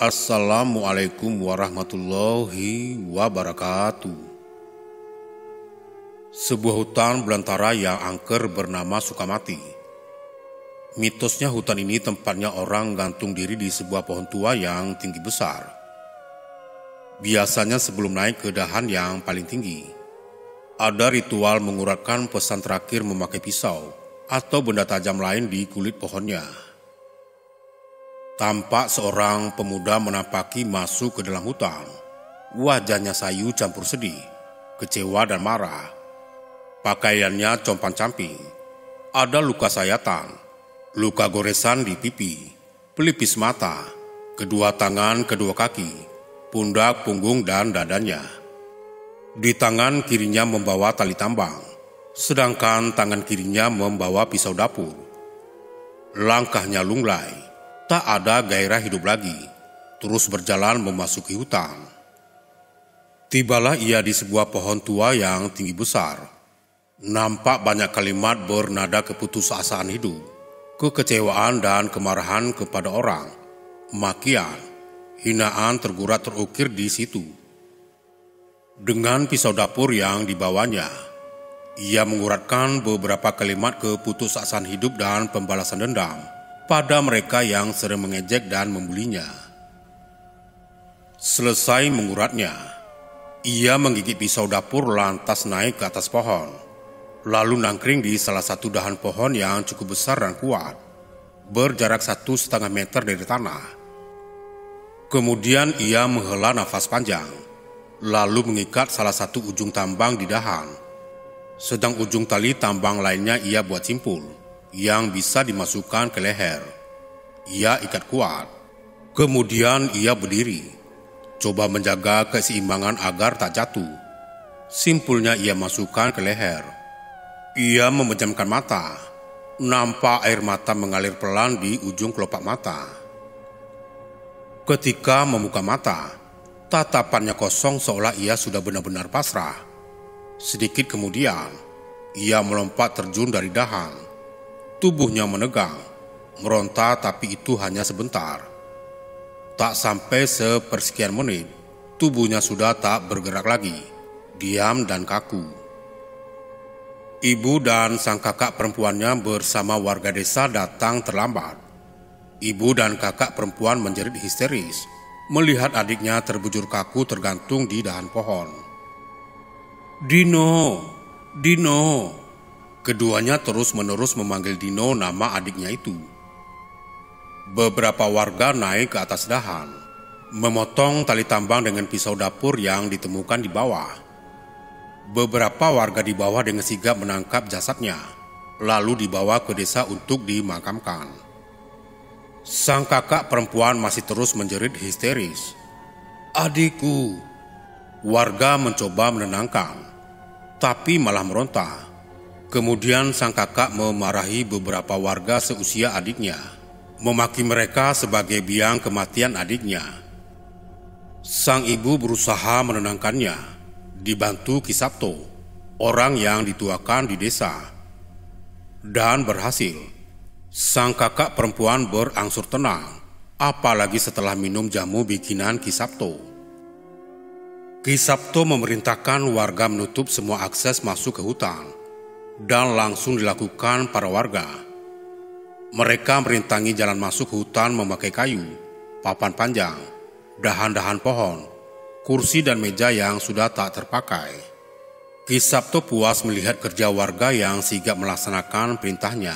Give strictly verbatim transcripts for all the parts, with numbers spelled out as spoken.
Assalamualaikum warahmatullahi wabarakatuh. Sebuah hutan belantara yang angker bernama Sukamati. Mitosnya hutan ini tempatnya orang gantung diri di sebuah pohon tua yang tinggi besar. Biasanya sebelum naik ke dahan yang paling tinggi, ada ritual menguratkan pesan terakhir memakai pisau atau benda tajam lain di kulit pohonnya. Tampak seorang pemuda menapaki masuk ke dalam hutan. Wajahnya sayu campur sedih, kecewa dan marah. Pakaiannya compang-camping. Ada luka sayatan, luka goresan di pipi, pelipis mata, kedua tangan, kedua kaki, pundak, punggung, dan dadanya. Di tangan kirinya membawa tali tambang, sedangkan tangan kirinya membawa pisau dapur. Langkahnya lunglai. Tak ada gairah hidup lagi, terus berjalan memasuki hutan. Tibalah ia di sebuah pohon tua yang tinggi besar. Nampak banyak kalimat bernada keputusasaan hidup, kekecewaan dan kemarahan kepada orang, makian, hinaan tergurat terukir di situ. Dengan pisau dapur yang dibawanya, ia menguratkan beberapa kalimat keputusasaan hidup dan pembalasan dendam pada mereka yang sering mengejek dan membulinya. Selesai menguratnya, ia menggigit pisau dapur lantas naik ke atas pohon, lalu nangkring di salah satu dahan pohon yang cukup besar dan kuat, berjarak satu setengah meter dari tanah. Kemudian ia menghela nafas panjang, lalu mengikat salah satu ujung tambang di dahan, sedang ujung tali tambang lainnya ia buat simpul yang bisa dimasukkan ke leher. Ia ikat kuat. Kemudian ia berdiri, coba menjaga keseimbangan agar tak jatuh. Simpulnya ia masukkan ke leher. Ia memejamkan mata. Nampak air mata mengalir pelan di ujung kelopak mata. Ketika membuka mata, tatapannya kosong seolah ia sudah benar-benar pasrah. Sedikit kemudian, ia melompat terjun dari dahan. Tubuhnya menegang, meronta, tapi itu hanya sebentar. Tak sampai sepersekian menit, tubuhnya sudah tak bergerak lagi, diam dan kaku. Ibu dan sang kakak perempuannya bersama warga desa datang terlambat. Ibu dan kakak perempuan menjerit histeris melihat adiknya terbujur kaku tergantung di dahan pohon. Dino, Dino. Keduanya terus-menerus memanggil Dino, nama adiknya itu. Beberapa warga naik ke atas dahan, memotong tali tambang dengan pisau dapur yang ditemukan di bawah. Beberapa warga di bawah dengan sigap menangkap jasadnya, lalu dibawa ke desa untuk dimakamkan. Sang kakak perempuan masih terus menjerit histeris. Adikku. Warga mencoba menenangkan, tapi malah meronta. Kemudian sang kakak memarahi beberapa warga seusia adiknya, memaki mereka sebagai biang kematian adiknya. Sang ibu berusaha menenangkannya, dibantu Ki Sabto, orang yang dituakan di desa. Dan berhasil. Sang kakak perempuan berangsur tenang, apalagi setelah minum jamu bikinan Ki Sabto. Ki Sabto memerintahkan warga menutup semua akses masuk ke hutan, dan langsung dilakukan para warga. Mereka merintangi jalan masuk hutan memakai kayu, papan panjang, dahan-dahan pohon, kursi dan meja yang sudah tak terpakai. Ki Sabto puas melihat kerja warga yang sigap melaksanakan perintahnya.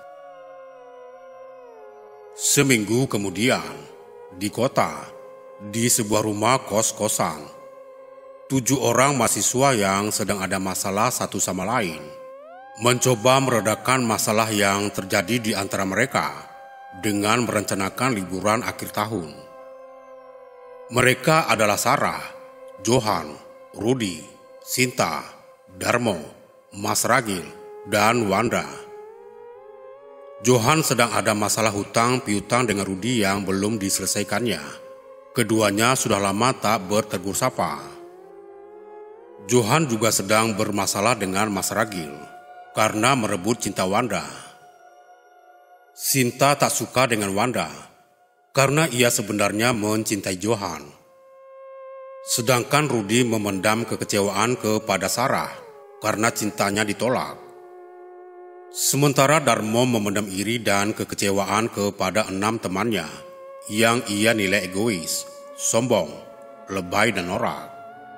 Seminggu kemudian, di kota, di sebuah rumah kos-kosan, tujuh orang mahasiswa yang sedang ada masalah satu sama lain mencoba meredakan masalah yang terjadi di antara mereka dengan merencanakan liburan akhir tahun. Mereka adalah Sarah, Johan, Rudi, Sinta, Darmo, Mas Ragil, dan Wanda. Johan sedang ada masalah hutang piutang dengan Rudi yang belum diselesaikannya. Keduanya sudah lama tak bertegur sapa. Johan juga sedang bermasalah dengan Mas Ragil karena merebut cinta Wanda. Sinta tak suka dengan Wanda karena ia sebenarnya mencintai Johan. Sedangkan Rudy memendam kekecewaan kepada Sarah karena cintanya ditolak. Sementara Darmo memendam iri dan kekecewaan kepada enam temannya yang ia nilai egois, sombong, lebay dan norak.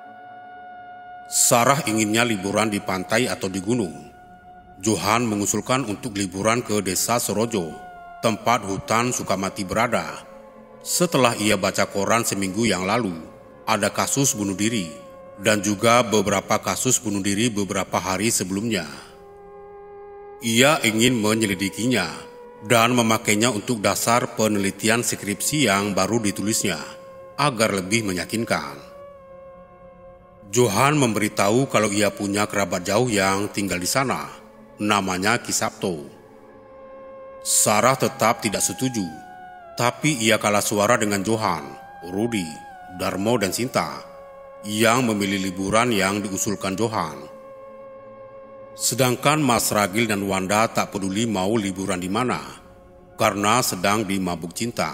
Sarah inginnya liburan di pantai atau di gunung. Johan mengusulkan untuk liburan ke desa Sorojo, tempat hutan Sukamati berada. Setelah ia baca koran seminggu yang lalu, ada kasus bunuh diri dan juga beberapa kasus bunuh diri beberapa hari sebelumnya. Ia ingin menyelidikinya dan memakainya untuk dasar penelitian skripsi yang baru ditulisnya agar lebih meyakinkan. Johan memberitahu kalau ia punya kerabat jauh yang tinggal di sana, namanya Ki Sabto. Sarah tetap tidak setuju, tapi ia kalah suara dengan Johan, Rudy, Darmo dan Sinta yang memilih liburan yang diusulkan Johan. Sedangkan Mas Ragil dan Wanda tak peduli mau liburan di mana, karena sedang dimabuk cinta.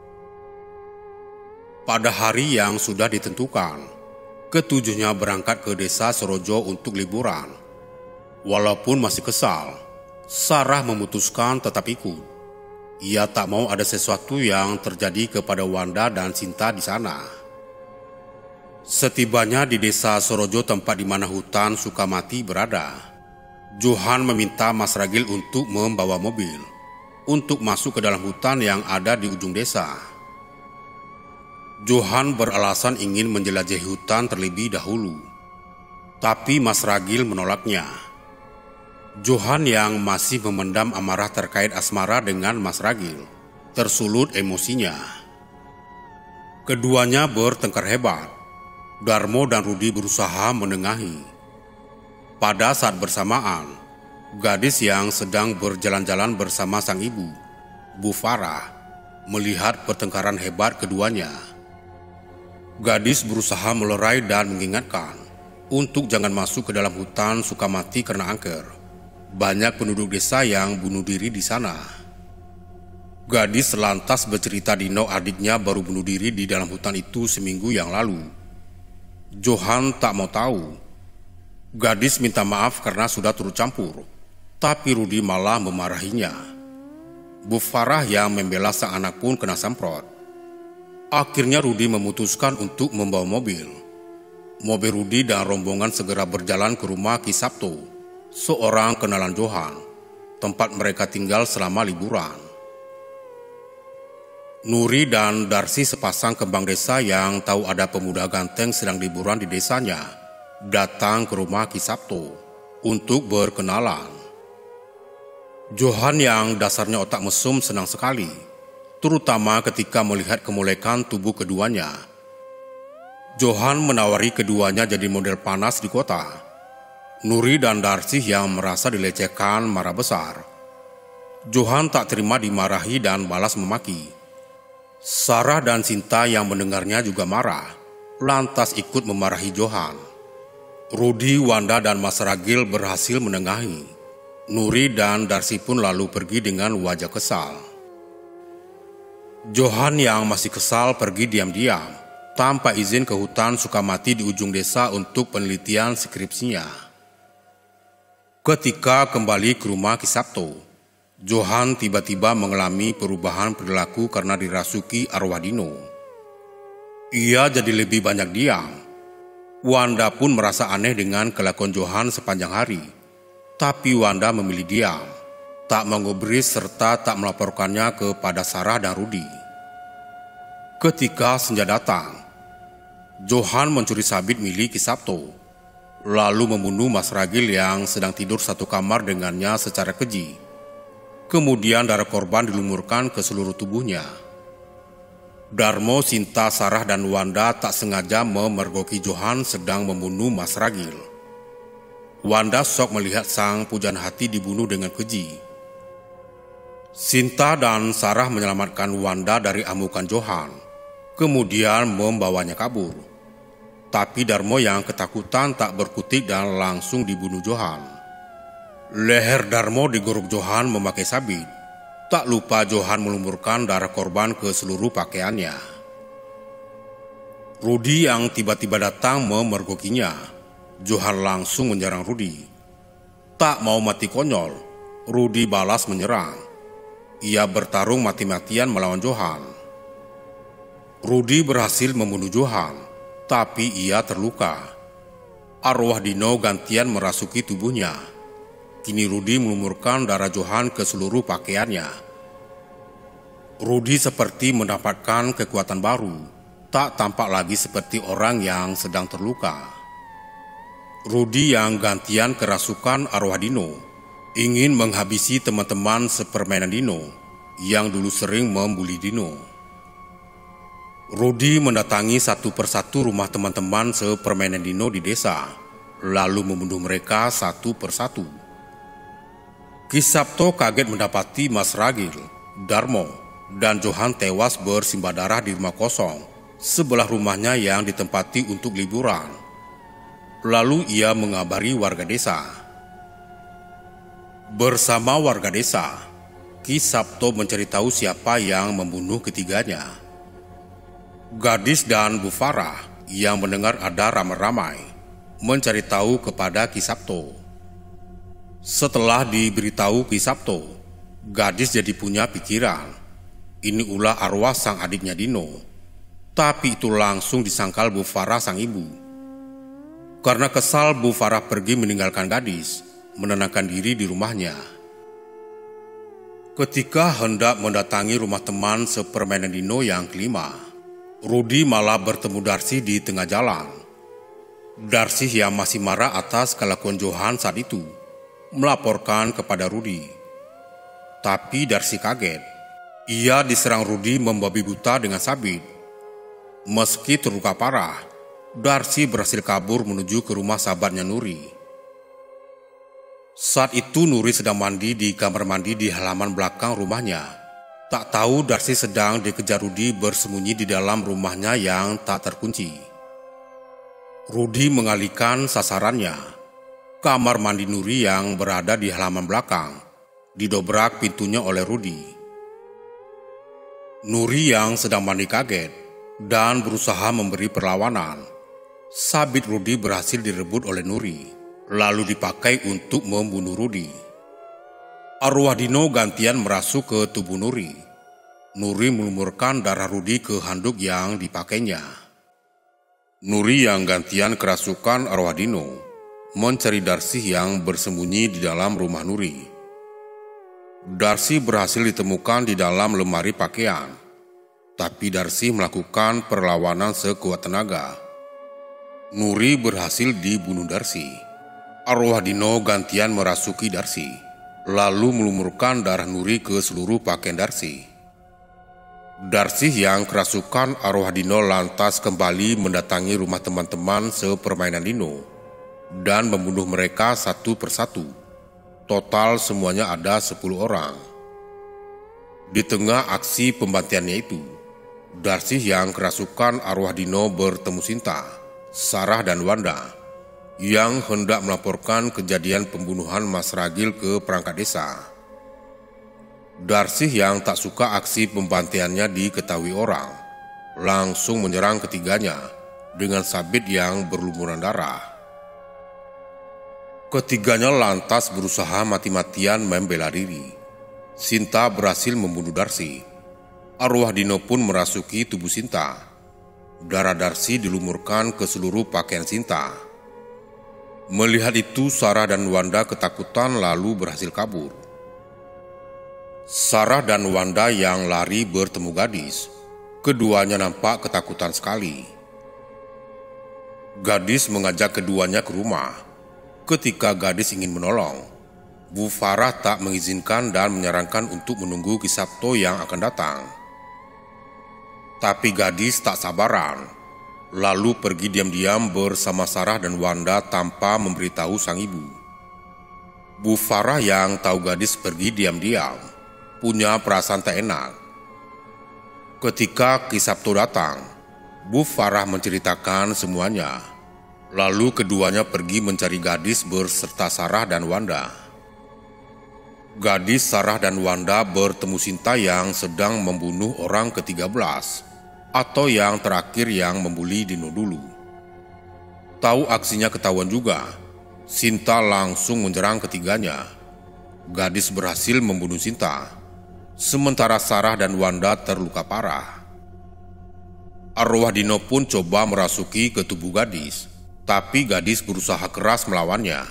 Pada hari yang sudah ditentukan, ketujuhnya berangkat ke desa Sorojo untuk liburan. Walaupun masih kesal, Sarah memutuskan tetap ikut. Ia tak mau ada sesuatu yang terjadi kepada Wanda dan Sinta di sana. Setibanya di desa Sorojo, tempat di mana hutan Sukamati berada, Johan meminta Mas Ragil untuk membawa mobil untuk masuk ke dalam hutan yang ada di ujung desa. Johan beralasan ingin menjelajahi hutan terlebih dahulu, tapi Mas Ragil menolaknya. Johan yang masih memendam amarah terkait asmara dengan Mas Ragil tersulut emosinya. Keduanya bertengkar hebat. Darmo dan Rudy berusaha menengahi. Pada saat bersamaan, gadis yang sedang berjalan-jalan bersama sang ibu, Bu Farah, melihat pertengkaran hebat keduanya. Gadis berusaha melerai dan mengingatkan untuk jangan masuk ke dalam hutan Sukamati karena angker. Banyak penduduk desa yang bunuh diri di sana. Gadis lantas bercerita Dino adiknya baru bunuh diri di dalam hutan itu seminggu yang lalu. Johan tak mau tahu. Gadis minta maaf karena sudah turut campur, tapi Rudy malah memarahinya. Bu Farah yang membela sang anak pun kena semprot. Akhirnya Rudy memutuskan untuk membawa mobil. Mobil Rudy dan rombongan segera berjalan ke rumah Ki Sabto, seorang kenalan Johan, tempat mereka tinggal selama liburan. Nuri dan Darsi, sepasang kembang desa yang tahu ada pemuda ganteng sedang liburan di desanya, datang ke rumah Ki Sabto untuk berkenalan. Johan yang dasarnya otak mesum senang sekali, terutama ketika melihat kemolekan tubuh keduanya. Johan menawari keduanya jadi model panas di kota. Nuri dan Darsi yang merasa dilecehkan marah besar. Johan tak terima dimarahi dan balas memaki. Sarah dan Sinta yang mendengarnya juga marah, lantas ikut memarahi Johan. Rudy, Wanda dan Mas Ragil berhasil menengahi. Nuri dan Darsi pun lalu pergi dengan wajah kesal. Johan yang masih kesal pergi diam-diam tanpa izin ke hutan Sukamati di ujung desa untuk penelitian skripsinya. Ketika kembali ke rumah Ki Sabto, Johan tiba-tiba mengalami perubahan perilaku karena dirasuki arwah Dino. Ia jadi lebih banyak diam. Wanda pun merasa aneh dengan kelakuan Johan sepanjang hari, tapi Wanda memilih diam, tak mengubris serta tak melaporkannya kepada Sarah dan Rudy. Ketika senja datang, Johan mencuri sabit milik Ki Sabto, lalu membunuh Mas Ragil yang sedang tidur satu kamar dengannya secara keji. Kemudian darah korban dilumurkan ke seluruh tubuhnya. Darmo, Sinta, Sarah dan Wanda tak sengaja memergoki Johan sedang membunuh Mas Ragil. Wanda shock melihat sang pujaan hati dibunuh dengan keji. Sinta dan Sarah menyelamatkan Wanda dari amukan Johan, kemudian membawanya kabur. Tapi Darmo yang ketakutan tak berkutik dan langsung dibunuh Johan. Leher Darmo digorok Johan memakai sabit. Tak lupa Johan melumurkan darah korban ke seluruh pakaiannya. Rudy yang tiba-tiba datang memergokinya. Johan langsung menyerang Rudy. Tak mau mati konyol, Rudy balas menyerang. Ia bertarung mati-matian melawan Johan. Rudy berhasil membunuh Johan, tapi ia terluka. Arwah Dino gantian merasuki tubuhnya. Kini Rudy melumurkan darah Johan ke seluruh pakaiannya. Rudy seperti mendapatkan kekuatan baru, tak tampak lagi seperti orang yang sedang terluka. Rudy yang gantian kerasukan arwah Dino ingin menghabisi teman-teman sepermainan Dino yang dulu sering membuli Dino. Rudy mendatangi satu persatu rumah teman-teman sepermainan Dino di desa, lalu membunuh mereka satu persatu. Ki Sabto kaget mendapati Mas Ragil, Darmo, dan Johan tewas bersimbah darah di rumah kosong sebelah rumahnya yang ditempati untuk liburan. Lalu ia mengabari warga desa. Bersama warga desa, Ki Sabto mencari tahu siapa yang membunuh ketiganya. Gadis dan Bu Farah yang mendengar ada ramai-ramai mencari tahu kepada Ki Sabto. Setelah diberitahu Ki Sabto, gadis jadi punya pikiran, ini ulah arwah sang adiknya Dino. Tapi itu langsung disangkal Bu Farah sang ibu. Karena kesal, Bu Farah pergi meninggalkan gadis, menenangkan diri di rumahnya. Ketika hendak mendatangi rumah teman sepermainan Dino yang kelima, Rudy malah bertemu Darsi di tengah jalan. Darsi yang masih marah atas kelakuan Johan saat itu melaporkan kepada Rudy. Tapi Darsi kaget. Ia diserang Rudy membabi buta dengan sabit. Meski terluka parah, Darsi berhasil kabur menuju ke rumah sahabatnya Nuri. Saat itu Nuri sedang mandi di kamar mandi di halaman belakang rumahnya. Tak tahu Darsi sedang dikejar Rudy bersembunyi di dalam rumahnya yang tak terkunci. Rudy mengalihkan sasarannya. Kamar mandi Nuri yang berada di halaman belakang didobrak pintunya oleh Rudy. Nuri yang sedang mandi kaget dan berusaha memberi perlawanan. Sabit Rudy berhasil direbut oleh Nuri, lalu dipakai untuk membunuh Rudy. Arwah Dino gantian merasuk ke tubuh Nuri. Nuri melumurkan darah Rudy ke handuk yang dipakainya. Nuri yang gantian kerasukan arwah Dino mencari Darsi yang bersembunyi di dalam rumah Nuri. Darsi berhasil ditemukan di dalam lemari pakaian, tapi Darsi melakukan perlawanan sekuat tenaga. Nuri berhasil dibunuh Darsi. Arwah Dino gantian merasuki Darsi, lalu melumurkan darah Nuri ke seluruh pakaian Darsi. Darsi yang kerasukan arwah Dino lantas kembali mendatangi rumah teman-teman sepermainan Dino dan membunuh mereka satu persatu. Total semuanya ada sepuluh orang. Di tengah aksi pembantiannya itu, Darsi yang kerasukan arwah Dino bertemu Sinta, Sarah dan Wanda yang hendak melaporkan kejadian pembunuhan Mas Ragil ke perangkat desa. Darsi yang tak suka aksi pembantiannya diketahui orang, langsung menyerang ketiganya dengan sabit yang berlumuran darah. Ketiganya lantas berusaha mati-matian membela diri. Sinta berhasil membunuh Darsi. Arwah Dino pun merasuki tubuh Sinta. Darah Darsi dilumurkan ke seluruh pakaian Sinta. Melihat itu, Sarah dan Wanda ketakutan lalu berhasil kabur. Sarah dan Wanda yang lari bertemu gadis. Keduanya nampak ketakutan sekali. Gadis mengajak keduanya ke rumah. Ketika gadis ingin menolong, Bu Farah tak mengizinkan dan menyarankan untuk menunggu Ki Sabto yang akan datang. Tapi gadis tak sabaran, lalu pergi diam-diam bersama Sarah dan Wanda tanpa memberitahu sang ibu. Bu Farah yang tahu gadis pergi diam-diam punya perasaan tak enak. Ketika Ki Sabto datang, Bu Farah menceritakan semuanya. Lalu keduanya pergi mencari gadis berserta Sarah dan Wanda. Gadis Sarah dan Wanda bertemu Sinta yang sedang membunuh orang ke-tiga belas, atau yang terakhir yang membuli Dino dulu. Tahu aksinya ketahuan juga, Sinta langsung menyerang ketiganya. Gadis berhasil membunuh Sinta, sementara Sarah dan Wanda terluka parah. Arwah Dino pun coba merasuki ke tubuh gadis, tapi gadis berusaha keras melawannya.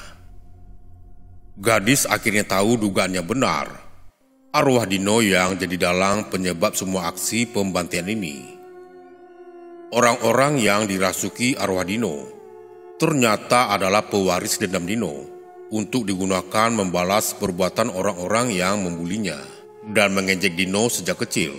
Gadis akhirnya tahu dugaannya benar. Arwah Dino yang jadi dalang penyebab semua aksi pembantaian ini. Orang-orang yang dirasuki arwah Dino ternyata adalah pewaris dendam Dino untuk digunakan membalas perbuatan orang-orang yang membulinya dan mengejek Dino sejak kecil.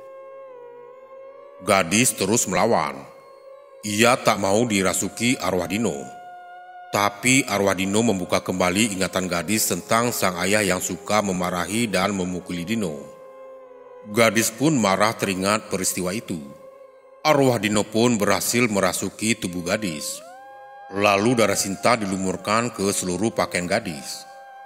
Gadis terus melawan. Ia tak mau dirasuki arwah Dino. Tapi arwah Dino membuka kembali ingatan gadis tentang sang ayah yang suka memarahi dan memukuli Dino. Gadis pun marah teringat peristiwa itu. Arwah Dino pun berhasil merasuki tubuh gadis. Lalu darah Sinta dilumurkan ke seluruh pakaian gadis.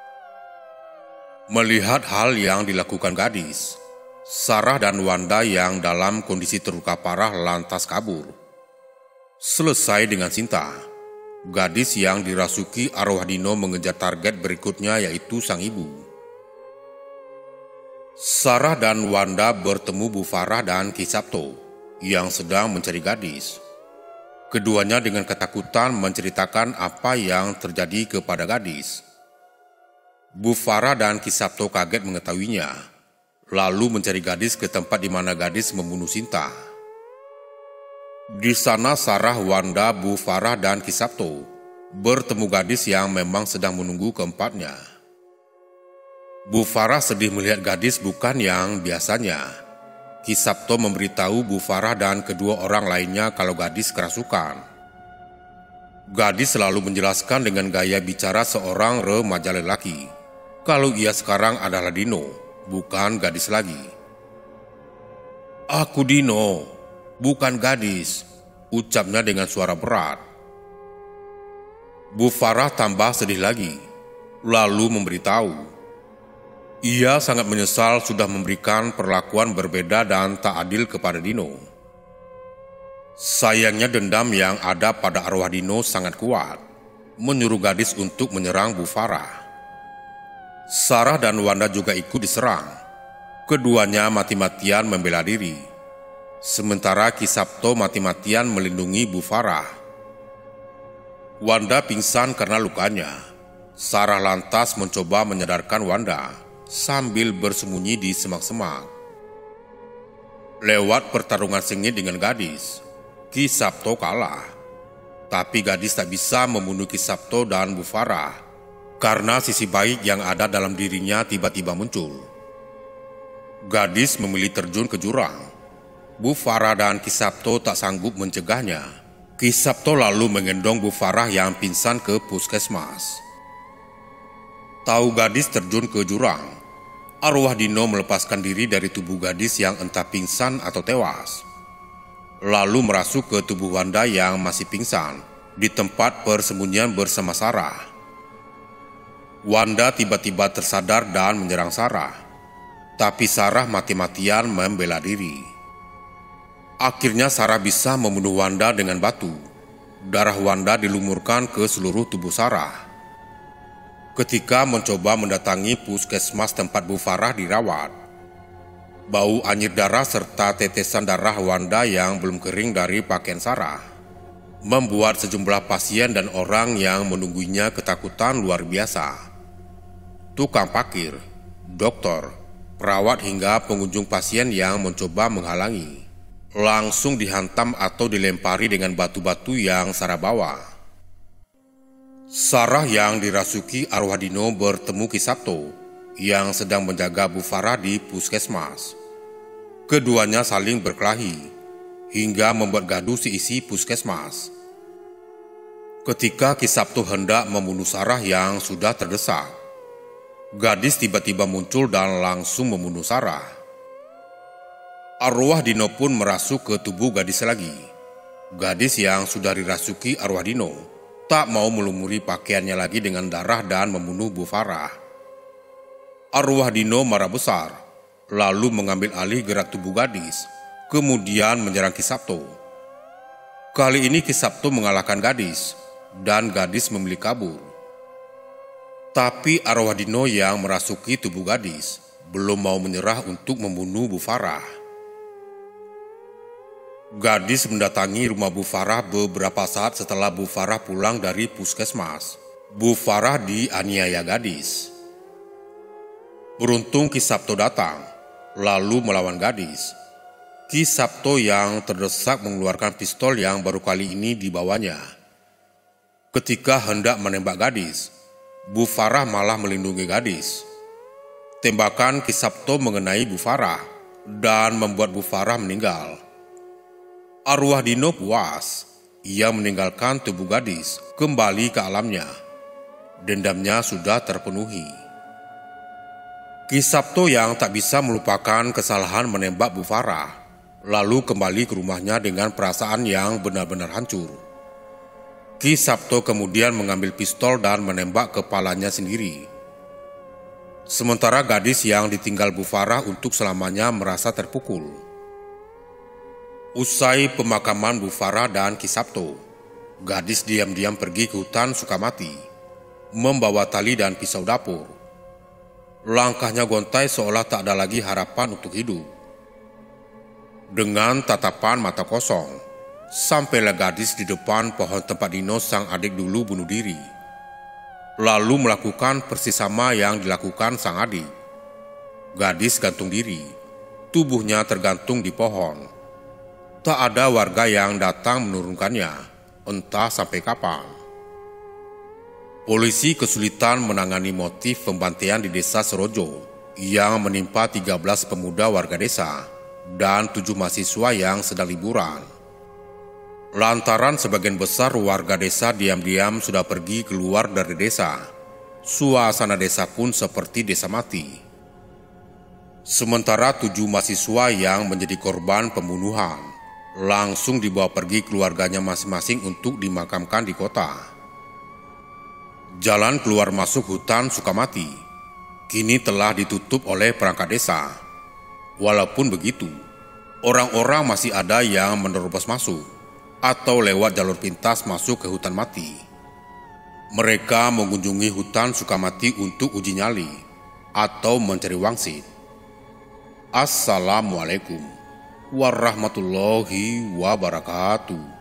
Melihat hal yang dilakukan gadis, Sarah dan Wanda yang dalam kondisi terluka parah lantas kabur. Selesai dengan Sinta, gadis yang dirasuki arwah Dino mengejar target berikutnya yaitu sang ibu. Sarah dan Wanda bertemu Bu Farah dan Ki Sabto yang sedang mencari gadis. Keduanya dengan ketakutan menceritakan apa yang terjadi kepada gadis. Bu Farah dan Ki Sabto kaget mengetahuinya, lalu mencari gadis ke tempat di mana gadis membunuh Sinta. Di sana Sarah, Wanda, Bu Farah, dan Ki Sabto bertemu gadis yang memang sedang menunggu keempatnya. Bu Farah sedih melihat gadis bukan yang biasanya. Ki Sabto memberitahu Bu Farah dan kedua orang lainnya kalau gadis kerasukan. Gadis selalu menjelaskan dengan gaya bicara seorang remaja lelaki, kalau ia sekarang adalah Dino, bukan gadis lagi. "Aku Dino, bukan gadis," ucapnya dengan suara berat. Bu Farah tambah sedih lagi, lalu memberitahu, ia sangat menyesal sudah memberikan perlakuan berbeda dan tak adil kepada Dino. Sayangnya dendam yang ada pada arwah Dino sangat kuat, menyuruh gadis untuk menyerang Bu Farah. Sarah dan Wanda juga ikut diserang. Keduanya mati-matian membela diri, sementara Ki Sabto mati-matian melindungi Bu Farah. Wanda pingsan karena lukanya. Sarah lantas mencoba menyadarkan Wanda sambil bersembunyi di semak-semak. Lewat pertarungan sengit dengan gadis, Ki Sabto kalah. Tapi gadis tak bisa membunuh Ki Sabto dan Bu Farah karena sisi baik yang ada dalam dirinya tiba-tiba muncul. Gadis memilih terjun ke jurang. Bu Farah dan Ki Sabto tak sanggup mencegahnya. Ki Sabto lalu menggendong Bu Farah yang pingsan ke puskesmas. Tahu gadis terjun ke jurang, arwah Dino melepaskan diri dari tubuh gadis yang entah pingsan atau tewas. Lalu merasuk ke tubuh Wanda yang masih pingsan di tempat persembunyian bersama Sarah. Wanda tiba-tiba tersadar dan menyerang Sarah, tapi Sarah mati-matian membela diri. Akhirnya Sarah bisa membunuh Wanda dengan batu. Darah Wanda dilumurkan ke seluruh tubuh Sarah. Ketika mencoba mendatangi puskesmas tempat Bu Farah dirawat, bau anyir darah serta tetesan darah Wanda yang belum kering dari pakaian Sarah membuat sejumlah pasien dan orang yang menunggunya ketakutan luar biasa. Tukang parkir, dokter, perawat hingga pengunjung pasien yang mencoba menghalangi langsung dihantam atau dilempari dengan batu-batu yang Sarah bawa. Sarah yang dirasuki arwah Dino bertemu Ki Sabto yang sedang menjaga Bu Farah di puskesmas. Keduanya saling berkelahi hingga membuat gaduh seisi puskesmas. Ketika Ki Sabto hendak membunuh Sarah yang sudah terdesak, gadis tiba-tiba muncul dan langsung membunuh Sarah. Arwah Dino pun merasuk ke tubuh gadis lagi. Gadis yang sudah dirasuki arwah Dino tak mau melumuri pakaiannya lagi dengan darah dan membunuh Bu Farah. Arwah Dino marah besar, lalu mengambil alih gerak tubuh gadis, kemudian menyerang Ki Sabto. Kali ini Ki Sabto mengalahkan gadis, dan gadis memilih kabur. Tapi arwah Dino yang merasuki tubuh gadis belum mau menyerah untuk membunuh Bu Farah. Gadis mendatangi rumah Bu Farah beberapa saat setelah Bu Farah pulang dari puskesmas. Bu Farah dianiaya gadis. Beruntung Ki Sabto datang, lalu melawan gadis. Ki Sabto yang terdesak mengeluarkan pistol yang baru kali ini dibawanya. Ketika hendak menembak gadis, Bu Farah malah melindungi gadis. Tembakan Ki Sabto mengenai Bu Farah dan membuat Bu Farah meninggal. Arwah Dino puas, ia meninggalkan tubuh gadis kembali ke alamnya. Dendamnya sudah terpenuhi. Ki Sabto yang tak bisa melupakan kesalahan menembak Bu Farah, lalu kembali ke rumahnya dengan perasaan yang benar-benar hancur. Ki Sabto kemudian mengambil pistol dan menembak kepalanya sendiri. Sementara gadis yang ditinggal Bu Farah untuk selamanya merasa terpukul. Usai pemakaman Bu Farah dan Ki Sabto, gadis diam-diam pergi ke hutan Sukamati, membawa tali dan pisau dapur. Langkahnya gontai seolah tak ada lagi harapan untuk hidup. Dengan tatapan mata kosong, sampailah gadis di depan pohon tempat Dino sang adik dulu bunuh diri. Lalu melakukan persis sama yang dilakukan sang adik. Gadis gantung diri, tubuhnya tergantung di pohon. Tak ada warga yang datang menurunkannya, entah sampai kapan. Polisi kesulitan menangani motif pembantaian di desa Serojo yang menimpa tiga belas pemuda warga desa dan tujuh mahasiswa yang sedang liburan. Lantaran sebagian besar warga desa diam-diam sudah pergi keluar dari desa, suasana desa pun seperti desa mati. Sementara tujuh mahasiswa yang menjadi korban pembunuhan langsung dibawa pergi keluarganya masing-masing untuk dimakamkan di kota. Jalan keluar masuk hutan Sukamati kini telah ditutup oleh perangkat desa. Walaupun begitu, orang-orang masih ada yang menerobos masuk atau lewat jalur pintas masuk ke hutan mati. Mereka mengunjungi hutan Sukamati untuk uji nyali atau mencari wangsit. Assalamualaikum warahmatullahi wabarakatuh.